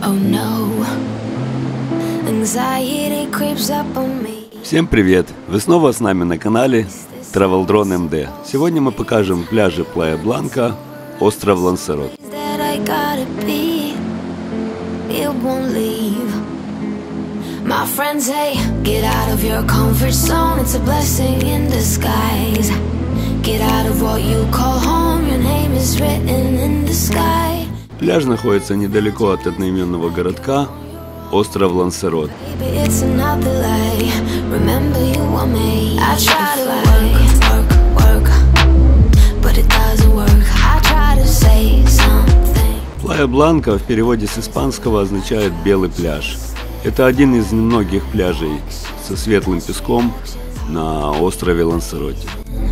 Всем привет! Вы снова с нами на канале Travel Drone MD. Сегодня мы покажем пляжи Плая Бланка, остров Лансарот. Пляж находится недалеко от одноименного городка, остров Лансарот. Плая Бланка в переводе с испанского означает «белый пляж». Это один из немногих пляжей со светлым песком на острове Лансароте.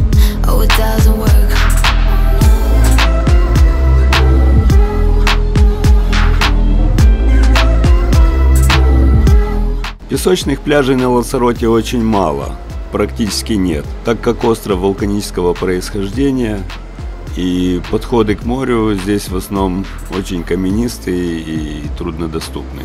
Песочных пляжей на Лансароте очень мало, практически нет, так как остров вулканического происхождения и подходы к морю здесь в основном очень каменистые и труднодоступные.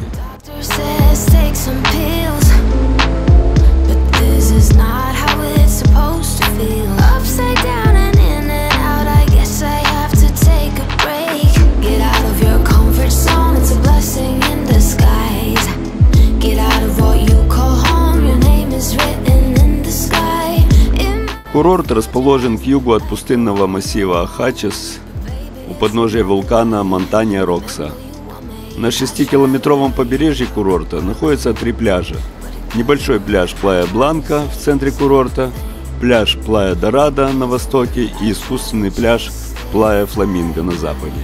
Курорт расположен к югу от пустынного массива Ахачес у подножия вулкана Монтанья-Рокса. На 6-километровом побережье курорта находятся 3 пляжа. Небольшой пляж Плая Бланка в центре курорта, пляж Плая Дорадо на востоке и искусственный пляж Плая Фламинго на западе.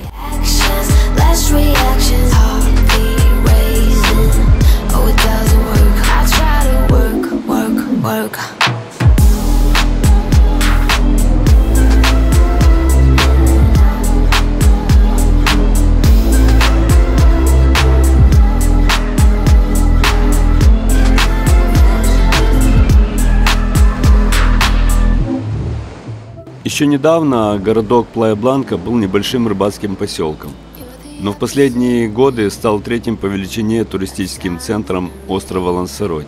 Еще недавно городок Плая Бланка был небольшим рыбацким поселком, но в последние годы стал 3-м по величине туристическим центром острова Лансароте.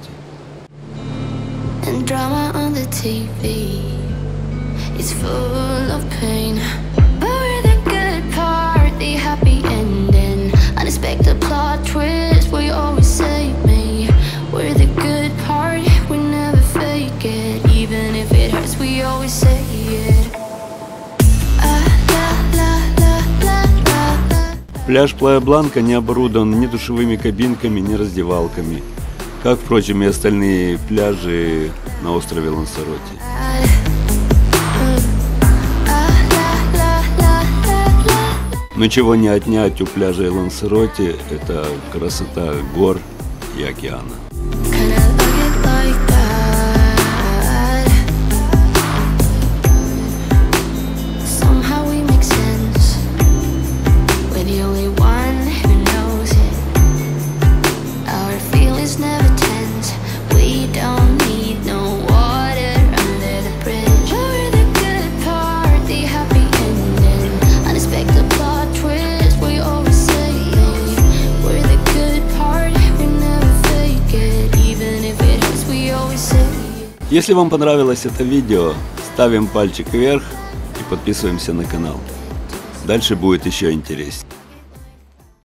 Пляж Плая Бланка не оборудован ни душевыми кабинками, ни раздевалками, как, впрочем, и остальные пляжи на острове Лансароте. Но чего не отнять у пляжа Лансароте – это красота гор и океана. Если вам понравилось это видео, ставим пальчик вверх и подписываемся на канал. Дальше будет еще интереснее.